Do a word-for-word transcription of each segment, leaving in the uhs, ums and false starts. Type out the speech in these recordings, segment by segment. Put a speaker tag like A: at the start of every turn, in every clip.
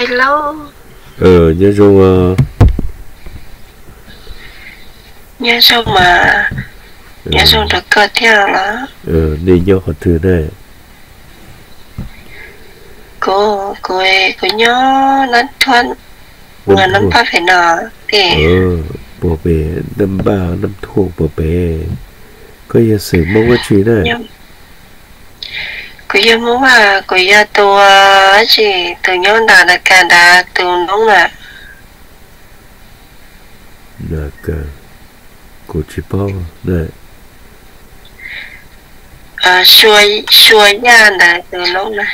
A: lâu
B: ờ nhớ rồi
A: nhớ xong mà nhớ xong được cơ theo là
B: ờ nên nhớ họ thừa đây
A: cô cô ấy cô nhớ nắn thuần
B: năm
A: người nắn
B: thua
A: ba phải nọ thì
B: ờ bỏ bể năm ba năm thua bỏ bể có giờ sự mong cái chuyện này
A: nhưng cô yêu muốn mà cô yêu tôi chỉ từ nhớ đã là cả đã từ nóng là
B: là cả cô chỉ bao này
A: à xuôi xuôi nhà là từ nóng là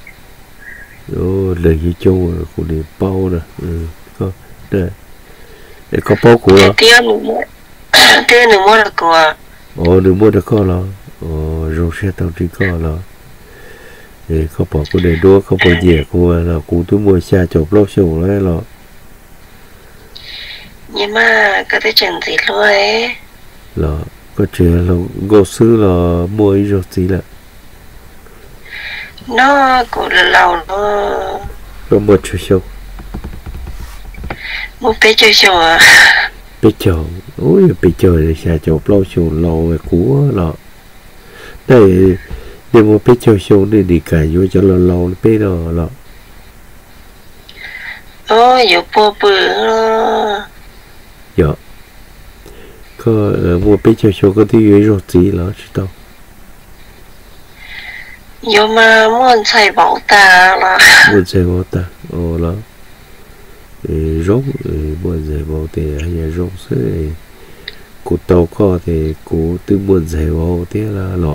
B: ô lời gì châu cô đi bao nè ừ có đây để có bao của nó
A: tiêu nữa mua tiêu nữa mua là cô
B: ồ đừng mua được có lo ồ rồi xe tàu đi có lo thì có bỏ cô để đua không bỏ dẻ cô là cô tôi mua xe chụp lâu sầu đấy lo
A: nhưng mà có thể chẳng gì luôn ấy
B: là có chuyện là gỗ sư là mua ý rồi gì là
A: nó cũng là lâu nó
B: có một chút sầu
A: một bé chơi sầu à
B: bây giờ ôi bây giờ thì xe chụp lâu sầu lâu về cũ là đây để một bé chơi sầu để đi cài vô cho lâu lâu bé đó là
A: ôi giờ bố bự nó
B: dạ có mua bé chơi sầu có tí ý rồi gì là chứ đâu
A: giờ mà muốn xài bảo ta là
B: muốn xe bao ta ồ là rốt muốn xe bao thì hay là rốt sẽ cụ tàu có thì cụ tư muốn xe bao thế là lọ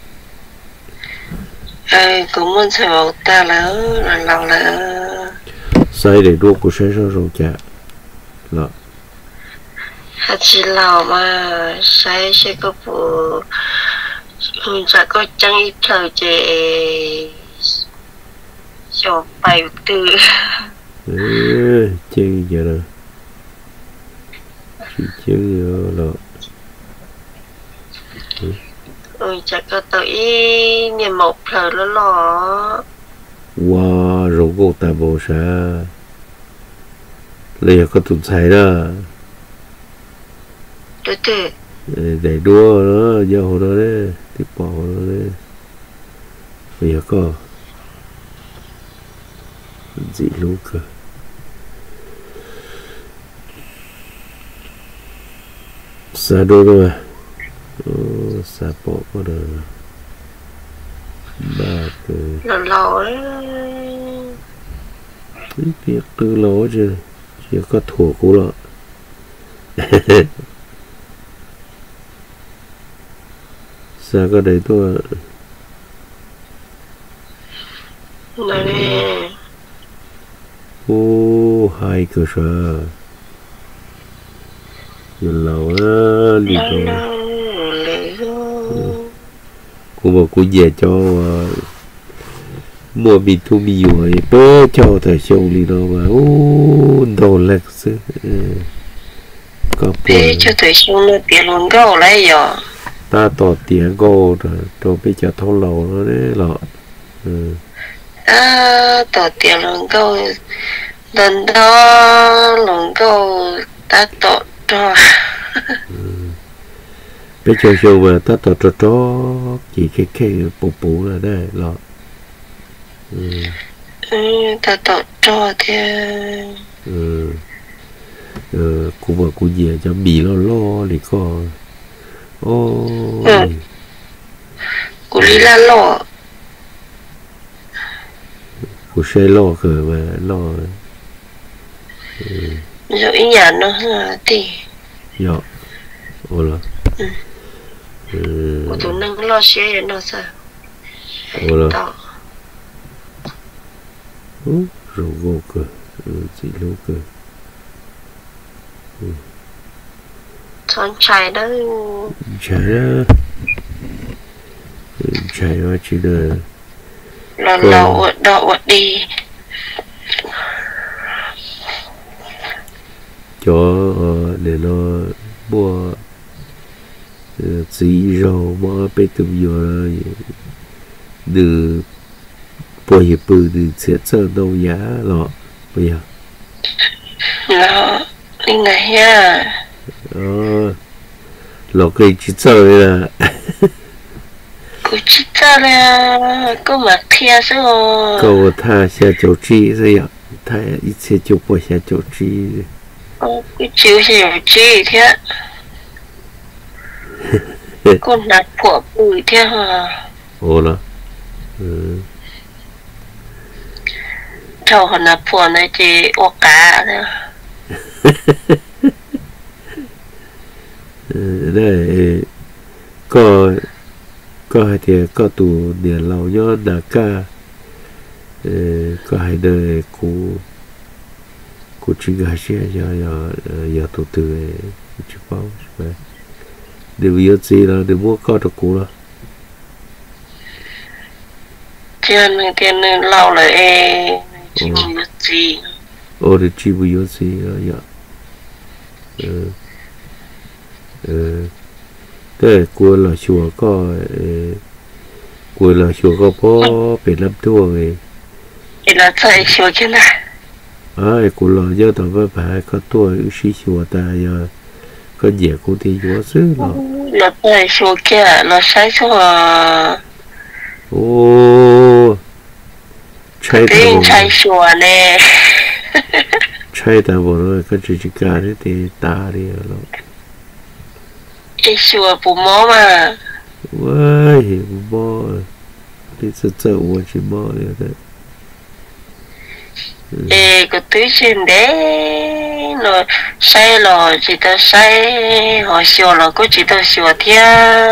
A: ờ cũng muốn xài bảo ta là là lâu là
B: sai để đua của xe rồi rồi chả lọ
A: hạt chỉ lâu mà xài sẽ có phụ mình sẽ có chẳng ít thời chế cho bài từ
B: ừ, chơi giờ rồi chỉ chơi lọ
A: ừ chắc có tới niềm một thời đó lo
B: wow rồi cô ta bộ sa lấy có tụt sai đó
A: từ từ
B: để đua đó giờ hồi đó đấy tiếp bỏ đó đấy bây giờ có gì lúc cơ xa đôi rồi xa bỏ có được ba cái
A: lâu lâu ấy
B: việc từ lỗ chứ chỉ có thua cũ lọ xa có đấy tôi
A: này
B: ô hai cơ sở nhìn lầu á đi rồi cô bảo cô về cho mua bị thu bị rồi bơ cho thời sâu đi đâu mà ô đồ lệch sự có
A: thế cho tới xuống nó tiền luôn gạo lấy giờ
B: ta tỏ tiếng cô rồi rồi bây giờ thâu lầu nó đấy lọ
A: à tỏ tiền luôn gạo lần đó luôn gạo ta tỏ cho
B: bây giờ sâu mà ta tỏ cho cho chỉ cái cái bù bù là đây lọ
A: ừ ta tỏ cho thì
B: ừ ờ cô bảo cô về cho bì lo lo thì có ô
A: cô đi la lo
B: cô xe lo cơ mà lo
A: rồi ý nhà nó thì
B: dạ ô là
A: cô tụi nâng lo xe nó sao
B: ô là
A: đó
B: rồi vô cơ chị lô cơ
A: son chạy đó
B: chạy đó chạy đó chỉ là
A: lo lo đọ đi
B: cho để nó mua gì rồi mua bê tông rồi từ bồi hiệp bự từ sẽ sơ đâu giá lọ bây giờ
A: nó linh này nha
B: ờ lọ cây chỉ sợ là
A: cô chỉ cho là cô mặc thia sao
B: câu tha xe chỗ chi rồi ạ tha ít xe chỗ bỏ xe chỗ chi
A: cô chịu xe chi thế cô nạp của bùi thế hả
B: ồ là ừ
A: cho họ nạp của này chỉ ô cá thôi
B: đây có có hai thì có tụ điện lâu nhớ đã cả có hai đời cụ cụ chỉ gà xe giờ giờ giờ tụ từ chỉ bao điều gì gì là điều mua có được cụ đó
A: tiền tiền lâu là e chỉ mua gì
B: ô được chỉ bao nhiêu gì giờ ừ ừ thế của là chùa có của là chùa có bó bảy năm tuổi rồi
A: thì là chạy chùa chứ nào
B: ai của là giờ tao phải phải có tuổi sĩ chùa ta giờ có dễ của thì chúa xứ là
A: là chạy chùa kia là sai chùa
B: ô chạy
A: tao chạy chùa nè
B: chạy tao bỏ rồi cái chuyện gì cả đấy thì ta đi rồi
A: cái chùa bù mó mà
B: vậy bù mó đi sợ sợ uống chỉ mó đấy đấy
A: ê cái túi trên đấy rồi sai rồi chỉ tao sai họ chùa là có chỉ tao chùa thia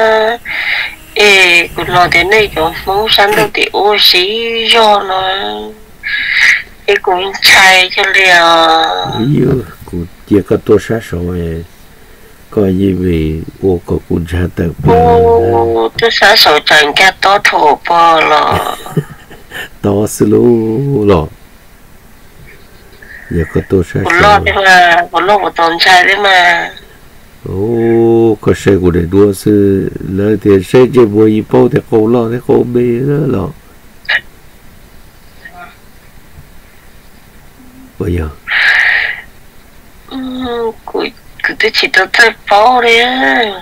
A: ê cái lo thế này kiểu mong sáng đâu thì ô xí do nó ê cũng chạy cho liền
B: yêu cũng chỉ có tôi sát rồi coi như vì ô có cuốn ra tập
A: ô tôi sẽ sầu chẳng cái to thổ bò lò
B: to slu lò giờ có tôi sát
A: một lọ đấy mà một lọ một tồn chạy đấy mà
B: ô có xe của để đua sư lời thì xe chỉ vui bao thì cô lo thì cô bê đó lò bây giờ
A: cứ cứ tôi chỉ tôi tới bao đấy á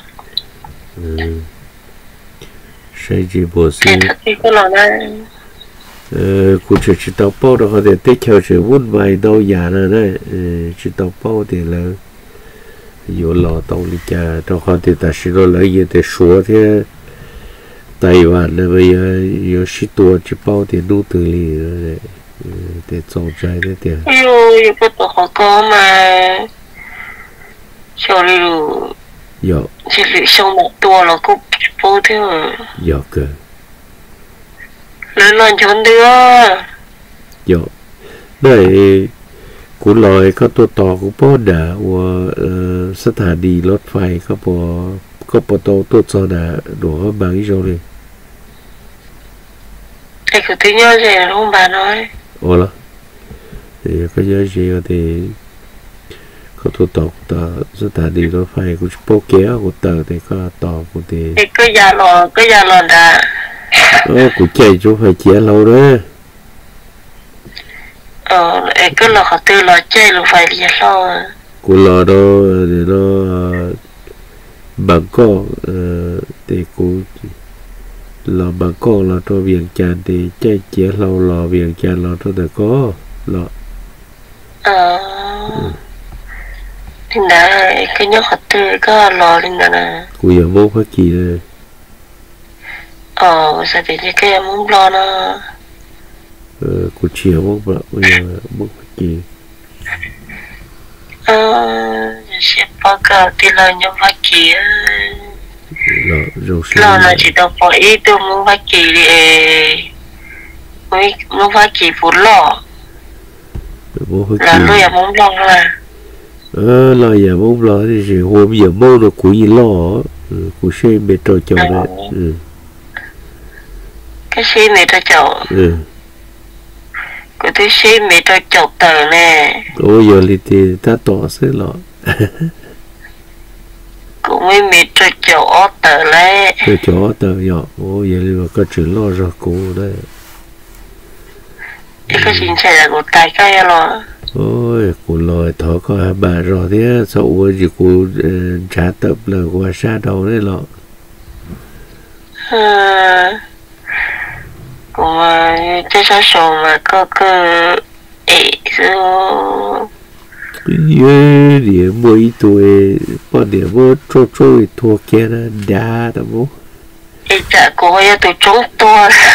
B: xe chỉ bố sư
A: cái thật thì có lọ này
B: ờ cụ chỉ chỉ tàu bao đó có thể tích theo sựวุ่n vài đâu giả rồi đấy chỉ tàu bao thì là vô lò tàu đi cha trong họ thì ta sẽ lo lấy gì để số thế Tây Ban này bây giờ có sĩ tua chỉ bao thì đủ từ lì rồi để trồng trái đấy tiền
A: yêu yêu cái tổ họ có mà cho đi rồi
B: dạ
A: chỉ lựa xong một tua là cũng bao thế rồi
B: dạ cơ
A: lớn lên chốn đưa
B: dạ đây cụ lòi cóตัวต่อกูป้อด่าว่าสถานีรถไฟก็พอก็พอตัวตัวจอด่าหลวงบางอีโจเลย
A: thầy cứ thấy nhớ gì là ông bà nói
B: ồ là thì có nhớ gì thì cóตัวต่อต่อสถานีรถไฟกูจะโป๊กแก้วกูเตอthì cóต่อกูthì
A: thầy cứ già lò cứ già lò đã
B: ơกูchạy chú phải chia lâu đấy
A: ờ ấy cứ lò họ tư lò chơi lò phải đi lo
B: กูรอđó thì nó bằng có thìกูlò bằng có là cho Viêng Chăn thì chạy chia lâu lò Viêng Chăn là cho được có lò
A: ờ thì đã cái nhóc họ tư có lò lên đó nè
B: กูยังไม่ค่อยกี่เลย
A: ờ sao thì cái em muốn lo nó
B: เออกูเชียวมากแบบกูยังไม่ค่อยกี่
A: ờ sẽ bao giờ thì là nhóc phát kỳ
B: หล่อโรงเรีย
A: lo
B: น
A: là chỉ đâu có ý tôi muốn phát kỳ thì mới muốn phát kỳ phụ lo
B: ไม่ค่อย
A: là
B: กี่
A: tôi em muốn lo mà
B: เออเราอย่ามุ่งล้อที่สิหัวอย่ามุ่งเรากูยี่ล้อกูเชื่อเมโทรจอเลยเออ
A: cái xe này tôi chậu
B: เออ
A: cái thứ xe này tôi chậu tờ nè
B: โอ้ยลิตีถ้าต่อซื้อหรอ
A: cũng mới mệt cho chỗ ó tờ lấy
B: เออจอเตอหยอกโอ้ยลิว่าก็จือล้อรอกูได้
A: cái cái chuyện xảy ra của tài cái lo
B: ôi cô lòi thọ có hai bà rồi thế sậu gì cô trả tập là qua xa đầu đấy lọ
A: cũng cái số số mà có cái ấy số
B: 예, 예, 뭐 이도에 뭐네 뭐 쪼쪼이 도케나 다다 뭐.
A: 이자 고야 또 정도.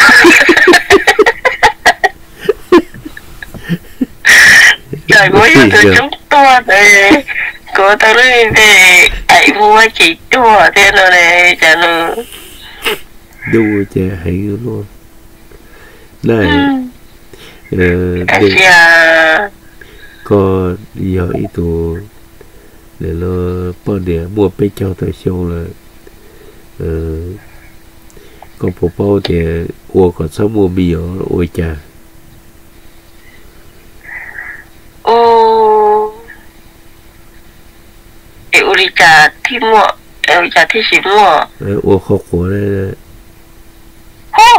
A: 자 고야 또 정도 네. 고다르는데 ai mua chỉ chua thế nó này chả nó.
B: Đâu chả hay luôn. Này. Ờ.
A: Asia.
B: Có giờ ý tụ để lo bao địa mua bê cho tới show là có bộ bao thì qua còn sáu mua bì ở ôi cha
A: ô eo đi cha thì mua eo cha thì xí mua
B: ô khó của đây
A: hô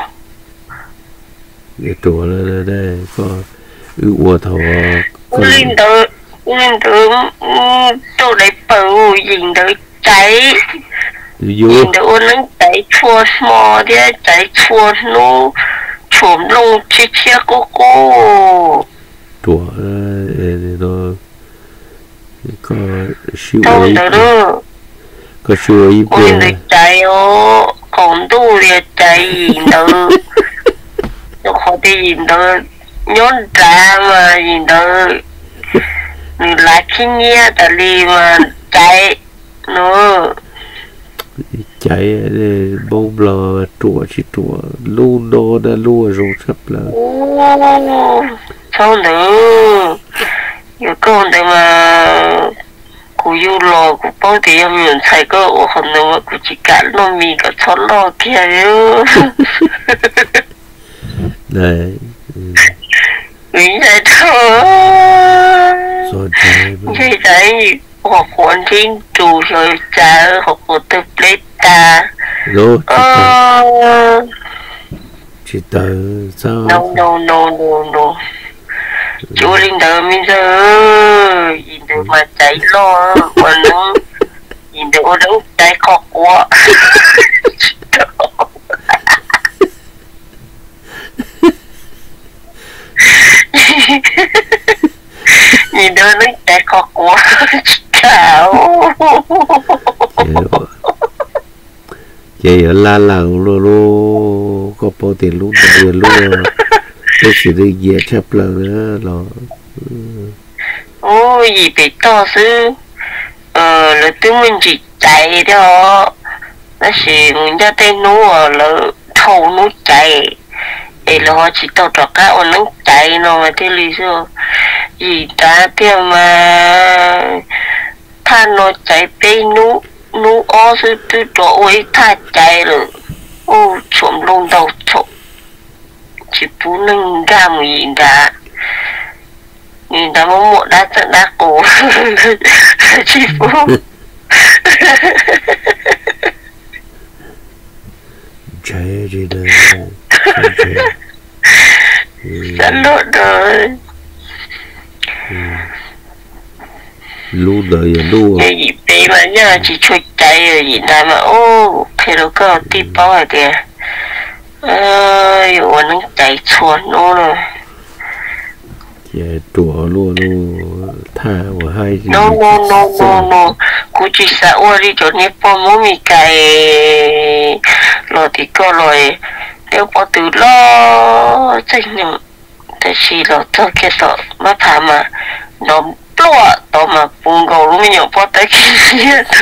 B: để tụ lên đây có ưu ô thầu
A: linh tử linh tử tôi lấy bầu nhìn tử cháy nhìn tử ôn nó cháy chua mò thế cháy chua nó chua lông chia chia cô cô
B: chua nó có siêu
A: ấy
B: có siêu ấy
A: ôn tử cháy ô còn tu thì cháy nhìn tử nó khó đi nhìn tử nhón ra mà nhìn tử là khi nghe ta đi mà chạy nó
B: chạy bông lò chùa chỉ chùa lu đô đã lua rồi sắp là
A: sao nữa nhiều con đây mà cụ yêu lò cụ bao thì em nhận thấy có ổ hồn nữa mà cụ chỉ cản nó mì cả chó lò kia chứ
B: này
A: mình thấy thôi vậy đấy học quản thiên chủ rồi trả học của tập lết ta
B: rồi chỉ tới sao
A: no no no no no chú linh đờ mình giờ nhìn được mà cháy lo mà nó nhìn được nó cháy khó quá nhìn đứa nó cháy khó quá chào
B: chị ở la làng luôn luôn có bao tiền luôn tiền luôn cái sự đi về chấp lần nữa rồi
A: ôi gì bị to sư ờ là tụi mình chỉ chạy đó nó chỉ mình cho tên nó là thầu nó chạy để là họ chỉ tao cho các ông nó chạy nó mà thế lý do gì ta thì mà than nó chạy bên nó nó ó sư tôi cho ấy tha chạy rồi ô trộm lông đầu trộm chỉ bú nâng ra một gì đã nhìn ta muốn một đá trận đá cổ chỉ bú
B: chạy gì đây
A: sẵn lộn rồi
B: luôn đời rồi luôn
A: cái gì bé mà nhá chỉ chui chạy rồi gì nào mà ô thế nó có tí bao ở kìa ơi ủa nó chạy chuột nó rồi
B: chạy chùa luôn luôn tha của hai gì
A: no no no no no cú chỉ sợ ủa đi chỗ này bỏ mỗi mì cày rồi thì có rồi nếu bỏ từ lo trách nhiệmแต่ชีเราเท่าแค่ต่อมาพามาน้องปลัวต่อมาปุงกอรู้ไม่ยอมพอแต่ขี้เกียจ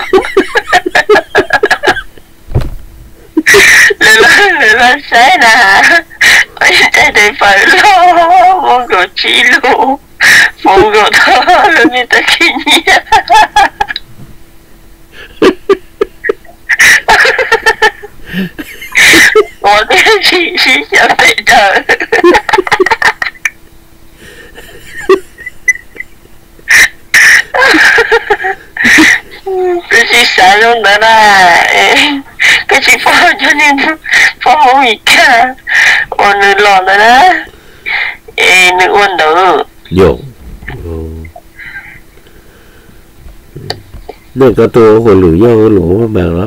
A: เลยละเลยละใช่นะไม่ได้ได้ไปล้อปุงกอชีลูปุงกอท่าแล้วมีแต่ขี้เกียจ我的气息想被着。cái gì xả luôn đó là cái gì phô cho nên phô mô mì cả ổn nữ lò đó đó ê nữ quân đó
B: yo nên có tôi hồi lửa do lỗ mà đó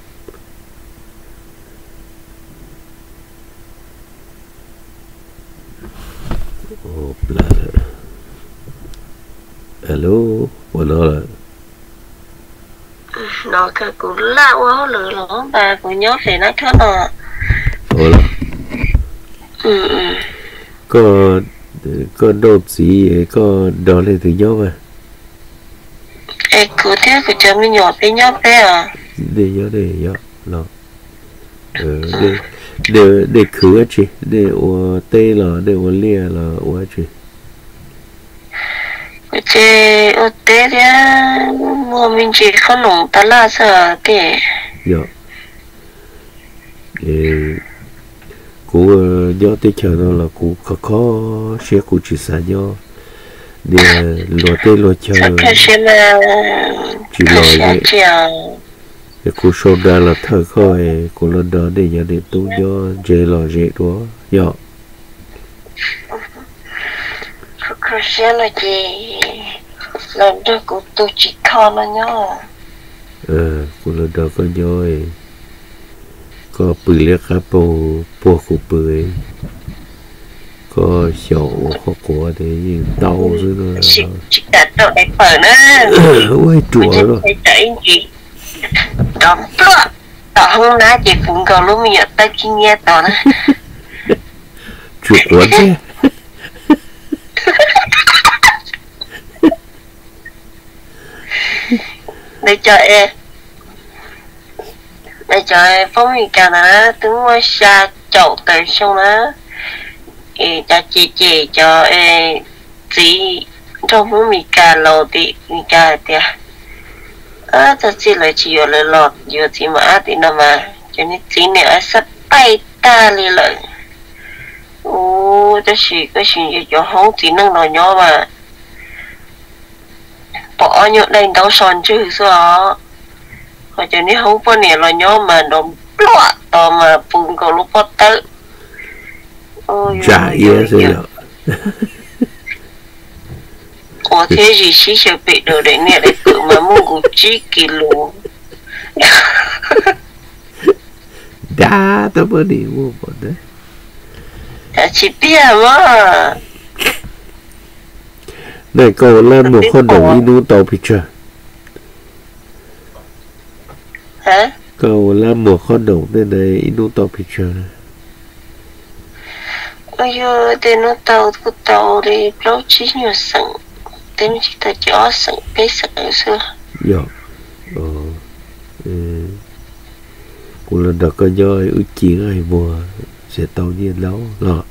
B: là hello của nó là
A: nó cái cũng lạ quá lửa lỗ bà cũng nhớ về nó thế nào
B: ồ là
A: ừ ừ
B: có có đồ gì có đó lên từ nhau mà
A: ê cứ thế cứ cho mình nhỏ bé nhỏ bé à
B: để nhớ để nhớ nó ờ để để để khử chị để ở tây là để ở lia là ở chị
A: cái chế ở tây thì mua mình chỉ có nồng ta là sợ thế
B: dạ để cú nhớ tới chờ nó là cú khó khó sẽ cú chỉ xả nhớ để lúa tây lúa chờ
A: cái xe mà
B: chỉ lòi vậy
A: chiều
B: để cú sâu ra là thở khơi cú lên đó để nhớ để tu nhớ dễ lò dễ đó dạ
A: cái xe là gì lần đó của tôi chỉ con nó nhớ
B: ờ cú lên đó có nhớ có bự liệt cá bồ bồ cú bự có sầu có quả để đau dưới nó
A: chỉ chỉ đặt đồ để phở nữa
B: ôi chùa rồi
A: phải chạy gì đó đó đó hôm nay chị cũng có lúc mình tới kinh nghe đó nè
B: chùa quá thế
A: để cho em để cho em phóng mình cả nó tướng qua xa chậu tới xong đó thì cho chị chị cho em chị trong phóng mình cả lò thì mình cả thì à thật sự là chỉ có lời lọt nhiều gì mà thì nó mà cho nên chị này sắp bay ta đi lại ô đó chỉ cái chuyện cho không chỉ năng nói nhỏ mà bỏ nhựa đây đâu son chứ sao họ cho nên không có nè là nhỏ mà nó loạn to mà phun cầu lúc bắt tới
B: trả yên rồi đó
A: có thế gì chỉ sẽ bị đồ đấy nè để tự mà mua củ chi kilo
B: đã tao mới đi mua một đấy
A: à chỉ biết mà
B: này cậu lên một con đồng inu tàu picture
A: hả
B: cậu lên một con đồng đây này inu tàu picture
A: ôi yo tên nó tàu của tàu thì lâu chỉ nhiều sẵn tên chỉ ta cho sẵn cái sẵn xưa
B: dạ ờ cũng là được coi nhoi ước chiến ngày mùa sẽ tàu nhiên lâu lọ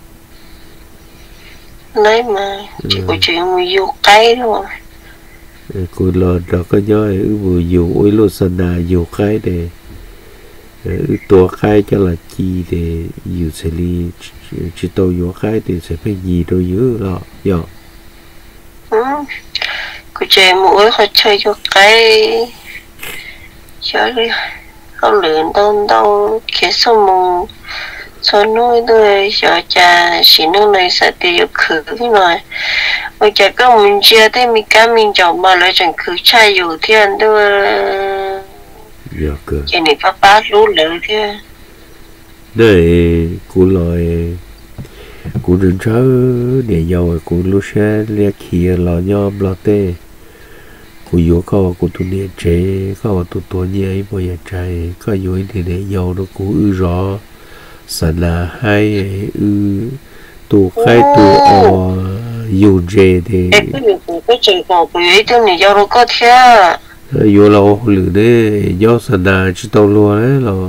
A: lấy mà chỉ có chuyện mà vô cái thôi
B: cũng là được coi nhoi ước vừa dù ôi lô sân à dù cái để ước tua cái cho là chi để dù sẽ đi chỉ tàu vô cái thì sẽ phải gì đâu dữ lọ dạ
A: ừ cô chơi mũi họ chơi vô cái chơi đi họ lượn đâu đâu kia xong mùng cho nuôi tôi cho cha chỉ nước này sẽ tiêu khử rồi bây giờ có mình chia thế mình cá mình chọn mà lại chẳng khử chaiอยู่thiên tôi
B: dạ cơ
A: cái này phải ba lú lợ thế
B: đây cú lòi cú đừng chớ để giàu cú lúc xe lia kia lò nhom lò tê cú yếu có cú tu niệm chế có tu tu nhảy bây giờ trái có yếu thì để giàu nó cú ư rõ sản là hai ư tu khai tu ở yếu chế thì
A: cái cái cái chuyện của cái ấy tôi này giàu nó có thế
B: yếu lâu lử đấy giàu sản là chỉ tàu luôn đấy là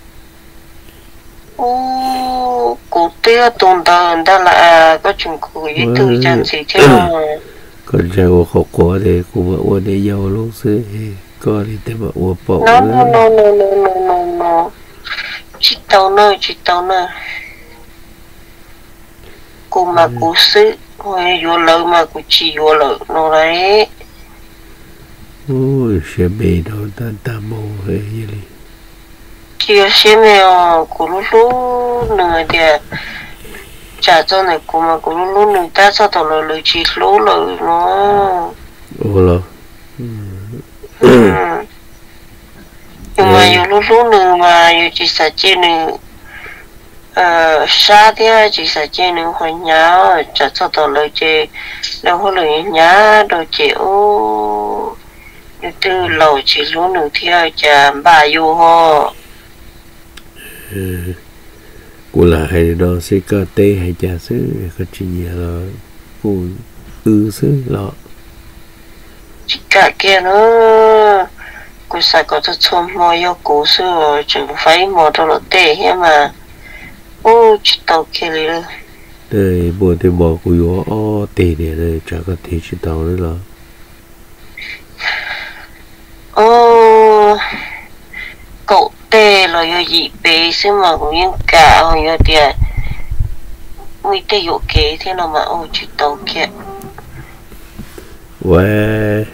A: ô cụ tiêu tồn tại đó là có chuyện của ấy tôi chẳng gì thế mà
B: còn rau khổ quá thì cũng vợ qua để giàu lúc xưa có thì thế mà uổng bỏ
A: no no no no no no no no chỉ tao nơi chỉ tao nơi cô mà cô sư hồi vô lợi mà cô chỉ vô lợi nó đấy
B: ôi xe bê đâu ta ta mô hay gì đi
A: kia xe mèo cô lúc lúc nửa thì trả cho này cũng mà cũng lúc người ta sao tao lời lời chỉ lố lời nó
B: ồ là
A: nhưng mà nhiều lúc lúc nữa mà nhiều chỉ sợ chơi nữa ờ xa thì chỉ sợ chơi nữa hồi nhá trả cho tao lời chơi đâu có lời nhá đâu chịu như từ lâu chỉ lúc nữa thì chả bà yêu ho
B: cô là hay đó sẽ có tê hay chả xứ có chuyện gì là cô ư xứ lọ
A: chỉ cả kia nữa cô sẽ có cho chôm mò yêu cố sư chẳng phải mò cho nó tệ hết mà ô chỉ tàu kia đi
B: đây bộ thì bỏ cô yếu ô tê để đây chả có thể chỉ tàu nữa là
A: ô cậu tê là yêu gì bé xứ mà cũng yên cả hồi yêu tiền người tê yêu kế thế nào mà ô chỉ tàu kia
B: 喂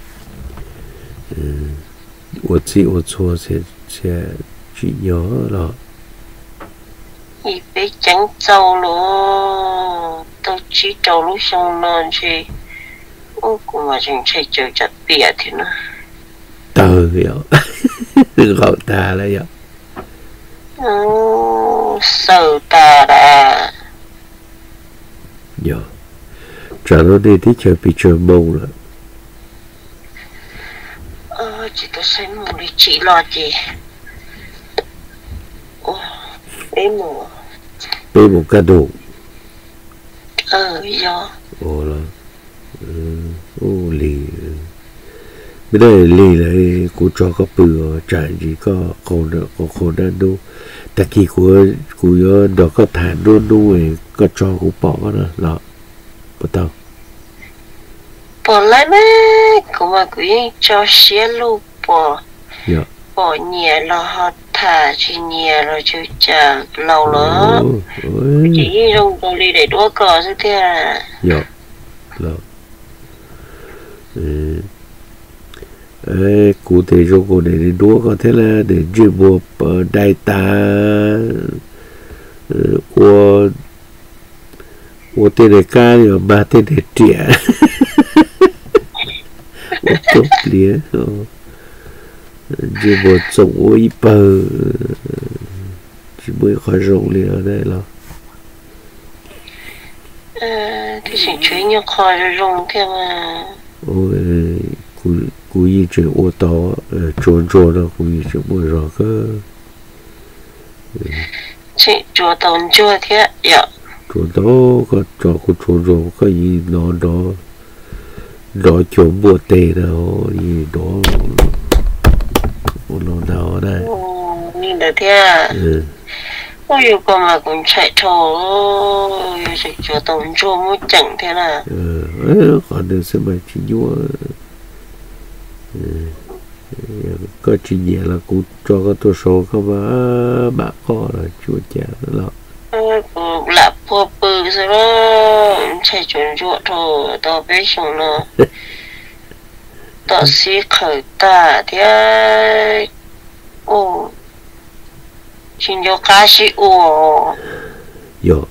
B: 嗯我记我错些些只有了
A: gì bé trắng trâu luôn tôi chỉ trâu lúc xong lên chứ ô cũng mà chẳng chơi chơi chặt bìa thì nó
B: tờ hiểu gọi ta là hiểu
A: ừ sợ ta đã
B: hiểu trả nó đi thì chơi bị chơi mông rồi
A: ờ chỉ tôi xem một đi chỉ lo gì ô bé mùa
B: bé một cái đồ
A: ờ do
B: ồ là ô lì bây giờ lì là cô cho có bự trải gì có khổ nữa có khổ đan đâu tại khi của của đó có thản luôn luôn có cho cô bỏ đó là bắt đầu
A: bỏ lại mà cũng mà cứ cho xe lô bỏ
B: dạ
A: bỏ nhẹ là họ thả chỉ nhẹ rồi chứ chả lâu nữa chỉ dùng tôi đi để đua cờ chứ thế à
B: dạ là ê cụ thể cho cô để đi đua có thể là để chuyên bộ đại tá của của tên này ca thì ba tên này trẻ tốt liền chuyên bộ trồng ối bờ chỉ mới khỏi rộng liền ở đây là
A: thì chỉ chơi như khỏi rộng thế mà
B: ôi cụ cụ ý chuyện ô tô trốn trốn đó cụ ý chuyện mua rõ cơ
A: chị chúa tồn chúa thế dạ
B: trốn đó có cho cụ trốn trốn có gì nó đó đó chỗ mua tê đâu gì đó nó nào ở đây
A: nhìn được thế à ôi yêu con mà cũng chạy thổ yêu chị chúa tồn chúa mua chẳng thế nào
B: ừ còn được xem bài chỉ nhua có chuyện gì là cũng cho cái tôi số không mà bà có rồi chúa cha nó lọ
A: cũng là phô bự rồi đó chạy chuẩn chuột thôi tao biết xong nó tao xí khởi ta thế ô xin cho cá sĩ ô
B: yo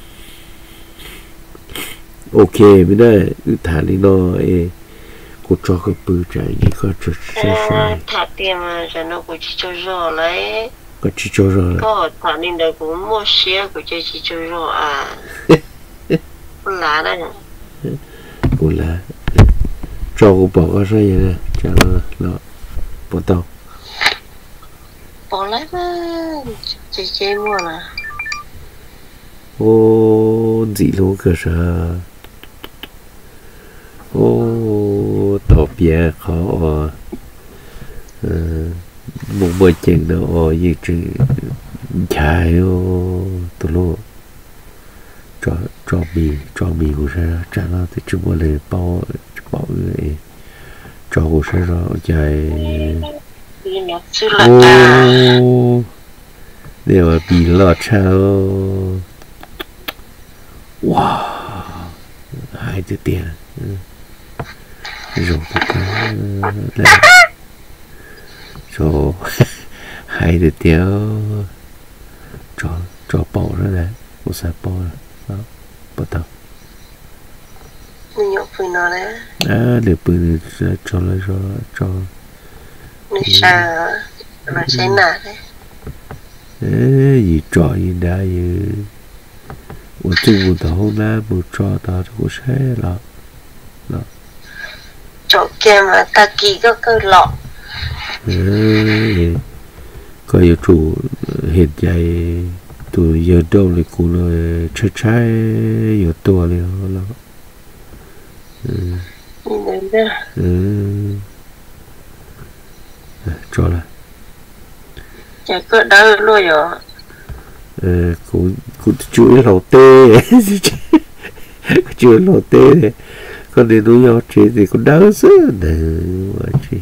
B: ok bây giờ thả đi nó e cô cho cái bự trái gì có chút sai sai
A: thả tiền mà cho nó cũng chỉ cho rồi lấy
B: có chỉ cho rồi
A: có thả đi đây cũng mua xe của chơi chỉ cho rồi à lá đây
B: cô là cho cô bỏ cái gì này cho nó nó bỏ tao
A: bỏ lấy mà chơi chơi mua nè
B: ô gì luôn cơ sao ô tao bia khó một bữa chừng đó gì chứ chạy ô tôi lo cho cho mì cho mì của sao trả nó thì chúng tôi lấy bao bao người cho của sao rồi chạy ô để mà bị lọt sao wow hai chữ tiền rồi cái là rồi hai chữ tiền cho cho bỏ ra đấy một sao bỏ đó bắt đầu
A: nhiều phụ nó đấy
B: à để bự cho lại cho cho
A: người sao là sẽ nà đấy
B: ê gì trò gì đã gì我中午的后呢没抓到这个车了了
A: chỗ kia mà ta kỳ có cơ lọ
B: ê có yêu chủ hiện tại tụi giờ đâu lại cũng là chơi trái giờ to liền là
A: nhìn đến đó
B: ừ cho là
A: chả có đâu luôn rồi
B: ờ cũng cũng chuối lẩu tê chuối lẩu tê còn để nuôi nhau chị thì cũng đau sức đấy mà chị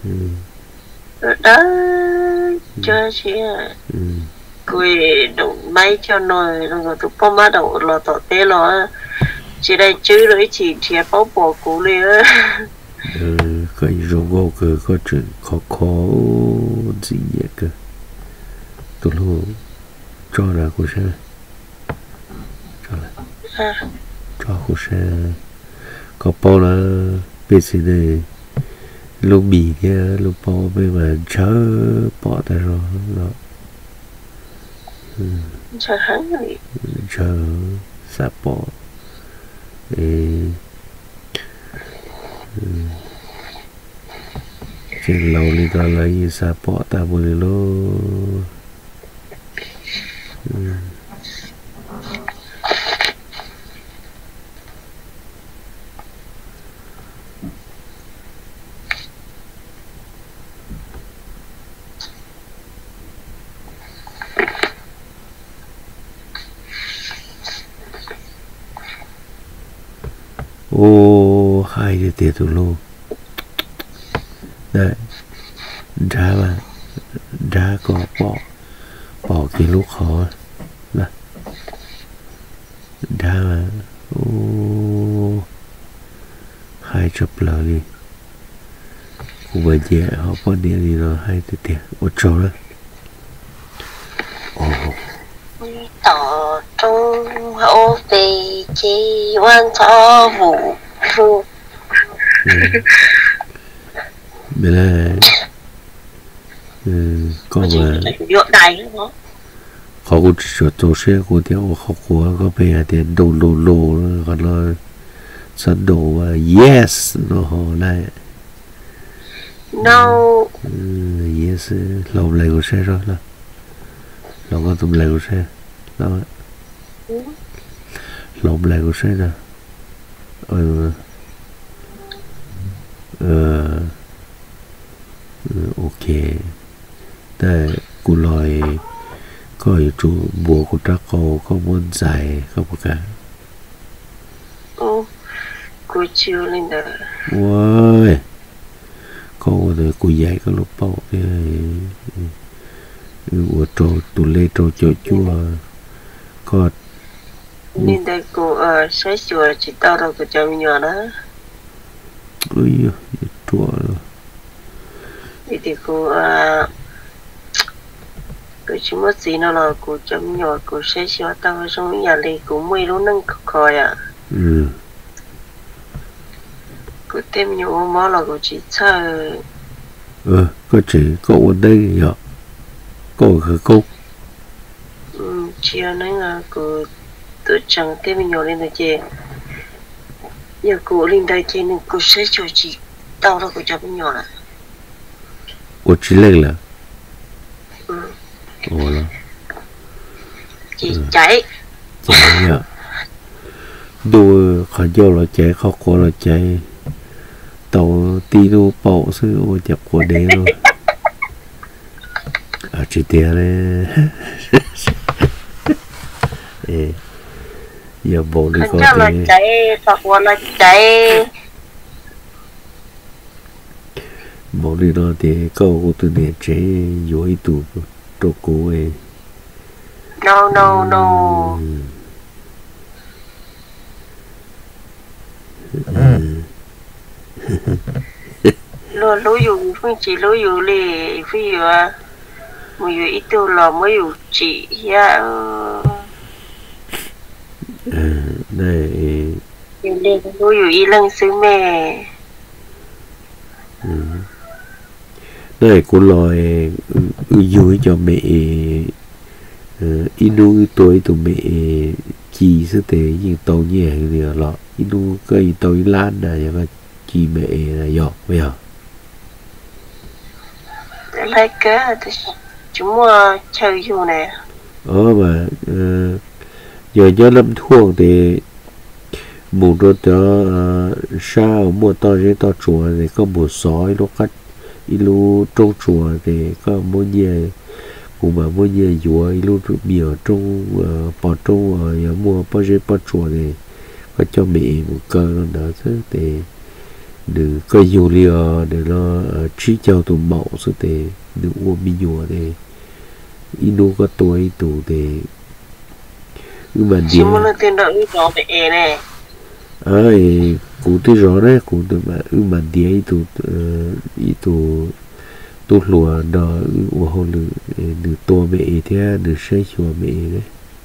A: đó cho chị cười đụng máy cho nồi rồi tụi con má đậu lò tỏ tê lò chị đây chứ đấy chị chị bảo bỏ cũ liền
B: ừ cái rồng ngô cơ có chuyện khó khó gì vậy cơ tụi nó cho là cô sẽ cho là cho cô sẽ có bao là biết gì này lúc bì kia lúc bao bây mà chớ bỏ tay rồi đó
A: chờ hắn gì
B: chớ sắp bỏ để trên lầu đi ta lấy gì sắp bỏ ta bùi lô ô hai cái tiền tụi lô đấy ra mà ra có bỏ bỏ cái lúc khó nè ra mà ô hai chập lờ đi cũng vậy dễ họ có điện gì nó hai cái tiền một chỗ đó ồ
A: tỏ trong hậu về chỉ quan cho vụ phụ
B: bây là có mà họ cũng chỉ cho xe của tiếng họ của có bây giờ đồ lô lô còn là sẵn đồ yes nó họ này
A: no
B: yes lâu lại của xe rồi là lâu có tụm lại của xe đó lâu lại của xe nè ờ ờ okแต่กูลอยก็อยู่จูบัวกูรักเขาก็ม้วนใจเขาบอกกัน
A: ô cô chiều lên đó
B: ว้ายเขาเลยกูใหญ่ก็ลูกเป้าเนี่ยหัวโตตุเล่โตโจจั่วก็
A: lên đây cô ờ sáng sủa chỉ tao đâu có cho mình nhỏ đó
B: เอ้ยตัว
A: thì thì cô ờ cô chỉ mất gì nó là cô cho mình nhỏ cô sáng sủa tao trong nhà này cô mới lúc nâng khỏi à
B: อืม
A: cô thêm nhiều món là cô chỉ chơi
B: เออก็chỉ có vấn đề gì vậy có cái câu
A: um chiều nay là cô tôi chẳng thêm nhiều lên được chứ giờ cô lên đây chơi nên cô sáng sủa chỉ tao đâu có cho mình nhỏ à
B: 我之类了
A: ừ
B: 我了
A: chỉ chạy
B: chạy nhở đua khó vô là chạy khó qua là chạy tàu ti đua bộ sư ô chập của đế rồi à chỉ tiền đấy ê giờ bộ đi có
A: là
B: thể
A: chạy hoặc là chạy
B: bộ đi đó thì câu của tôi để chế dối tụ đồ cũ ấy
A: no no no lo loอยู่phương chỉ loอยู่เลยphươngอยู่à mớiอยู่ít tiêu là mớiอยู่chỉ ya
B: này
A: nhiều liền tôiอยู่อีlần xứ mẹ
B: này cô lòi dưới cho mẹ inu tuổi tụi mẹ chỉ sẽ tế nhưng tàu nhẹ thì là inu cây tàu lan này và chỉ mẹ là dọc bây giờ
A: lấy cái thì chúng mua chơi dù nè
B: ờ mà giờ nhớ năm thuồng thì một đôi đó sao mua to với to chùa thì có một sói nó cắt ilu trong chùa thì có mua nhiều cũng mà mua nhiều dùa ilu biểu trong bỏ trong ở mua bao nhiêu bao chùa thì có cho mẹ một cơ đó chứ thì được có nhiều liều để nó chỉ cho tụi mẫu sự thì được uống bia dùa thì ilu có tuổi tụ thì nhưng mà
A: chỉ muốn tiền đỡ cho mẹ này
B: ấy cụ tôi rõ đấy cụ tôi mà ư mà đi ấy tụ ý tụ tụ lùa đó ư hồ lử được to mẹ thế được xây chùa mẹ đấy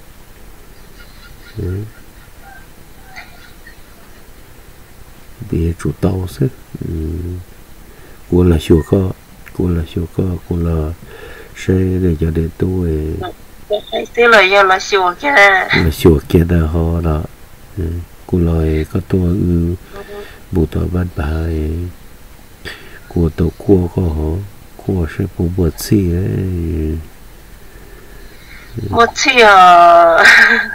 B: để chủ tàu sức của là chùa co của là chùa co của là xây để cho để tôi
A: thế là do là chùa kia
B: là chùa kia là họ đó cô lời có tôi ư bộ tòa ban bài của tổ cua có họ cua sẽ bộ một xì đấy
A: một xì à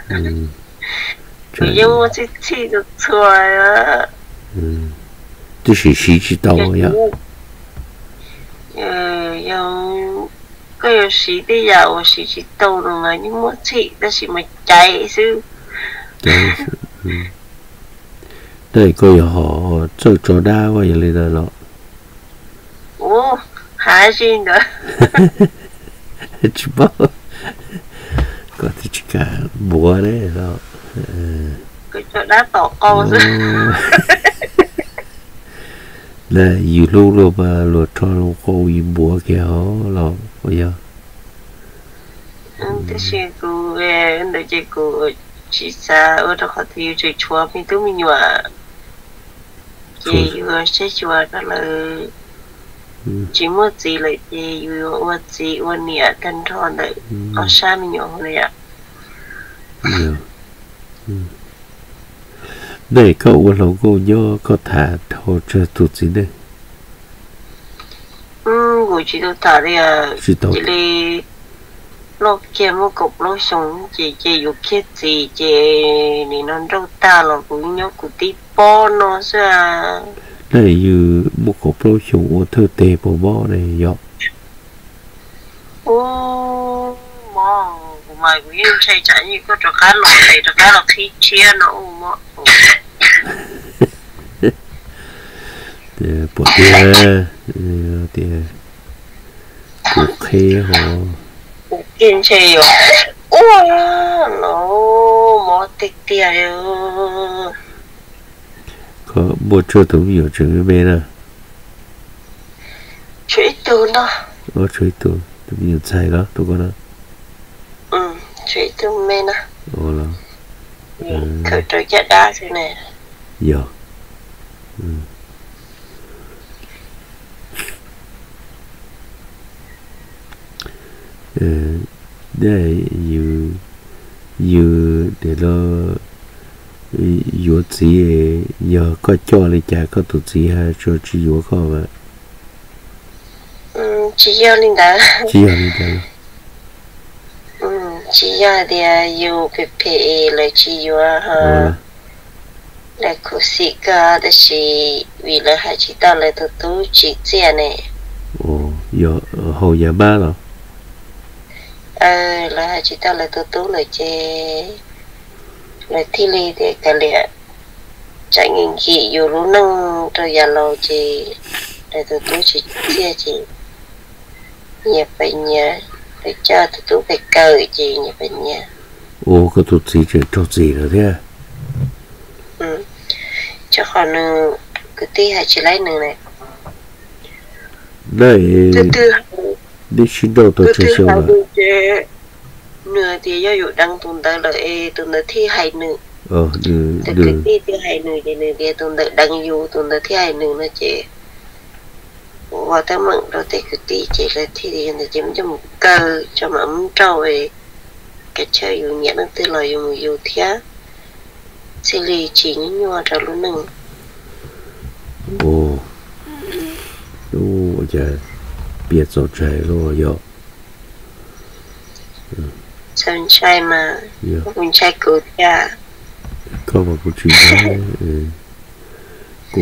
A: chỉ dùng một xì xì được thôi á
B: 这是谁知道呀？
A: 呃，有个有时的呀，我是知道的嘛，你莫吃，但是没ใจ是。
B: 嗯。đây coi họ chơi trò đa quá vậy lên đó.
A: Ồ, hả gì nữa?
B: Chỉ bảo có thì chỉ cả bùa đấy đó.
A: Cái trò đá tổ con rồi.
B: Là nhiều lúc rồi mà luật cho nó có im bùa kia họ lo bây giờ.
A: Ừ, thế thì cô về để chị cô chỉ xa ở đó họ thì chơi chùa mình tôi mình nhòa. Chị vừa sẽ chùa đó là chỉ một gì lại chị vừa một gì một nhẹ thân thon đấy ở xa mình nhỏ này ạ.
B: Này cậu có lâu cô nhớ có thả thô cho tụt gì đây?
A: Ừ, của chị tôi thả đi à. Chị đi lúc kia một cục lúc sống chị chị dục kết gì chị thì nó đâu ta là cũng nhớ của tí bó nó sao
B: này như một cục lâu sống thơ tê bộ bó này dọc
A: ô mò mà cũng như chạy chạy như có trò cá lọt này trò cá lọt khi chia nó mò
B: bộ tia tia cục khê họ
A: kiên trì rồi nó mò tịch tia rồi
B: có một chỗ tụi nhiều chừng bên à
A: chuối tù nó
B: ở chuối tù tụi nhiều xài đó tụi con đó
A: ừ chuối tù bên à
B: ồ là
A: khởi trời chết đá thế này
B: giờ ừ. ờ đây you you để lo yếu gì giờ có cho lại trả có tụt gì hay cho chỉ yếu có vậy
A: ừ chỉ yếu linh đó
B: chỉ yếu linh đó
A: ừ chỉ yếu thì yếu cái pe lại chỉ yếu ha lại cố sĩ cả đó là vì là hai chị ta lại tụt tụt chỉ tiền này
B: ồ giờ hậu giờ ba rồi
A: ờ là hai chị ta lại tụt tụt lại chơi lại thi lý thì cái lẽ chạy nghìn chị dù lúc nâng rồi giờ lâu chị để tụi tôi chỉ chia chị nhập về nhà để cho tụi tôi phải cởi chị nhập về nhà
B: ồ có tụt gì chuyện trò gì rồi thế à
A: ừ cho còn cứ tí hai chị lấy nữa này
B: đây
A: thứ tư
B: đi xin đâu tôi chơi sâu à
A: nửa thì do dụ đăng tụi ta là tụi ta thi hay nữa
B: ờ được
A: từ cái
B: được
A: tí thứ hai nửa thì nửa thì tuần đợi đăng du tuần đợi thứ hai nửa nó chị và tới mặn đầu tiên cái tí chị là thì thì nó chấm cho một cơ cho mà ấm trâu về cái chơi dù nhẹ nó từ lời dù dù thế xử lý chỉ những nhua rồi luôn nè
B: ồ ồ giờ biết rồi trời rồi giờ
A: sơn trai mà con trai cụt cha
B: có một câu chuyện đó cô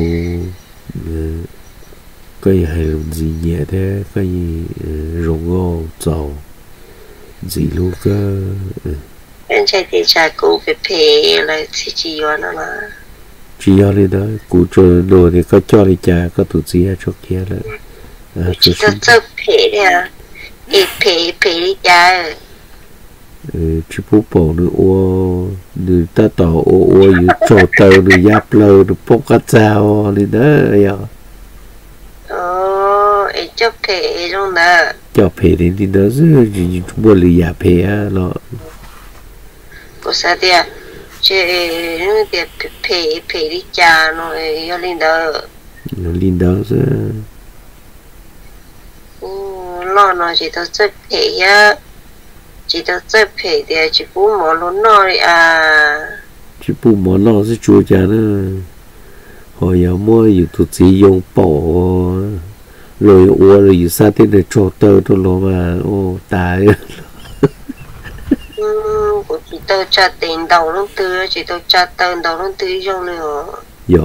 B: cái hay làm gì nhẹ thế cái rồng ngô giàu gì lúc cơ
A: con trai thì cha cụt về phê là chỉ chỉ vào nó là
B: chỉ cho lên đó cụ cho đồ thì có cho đi cha có tụt gì cho kia là
A: chỉ có chấp phê đấy à ít phê phê đi cha
B: chỉ bố bỏ nữa ô nữa ta tỏ ô ô như trò tàu nữa giáp lâu nữa bốc cá chao lên đó ya
A: ồ ít chấp phê luôn đó
B: cho phê đến thì đó chứ chỉ mua lì giáp phê á lo
A: có sao thì à chứ nó thì phê phê đi cha nó yêu lên đó
B: nó lên đó chứ
A: lo nó chỉ tao chấp phê á chỉ tao chấp phê thì chỉ bố mỏ luôn nó à
B: chỉ bố mỏ lo chứ chúa cha nữa họ giờ muaอยู่tụt gì dùng bỏ rồi ô rồi sao thế để cho tao tôi lo mà ô tài
A: của chị tôi cho tiền đầu luôn tư chị tôi cho tiền đầu luôn tư dùng nữa
B: dạ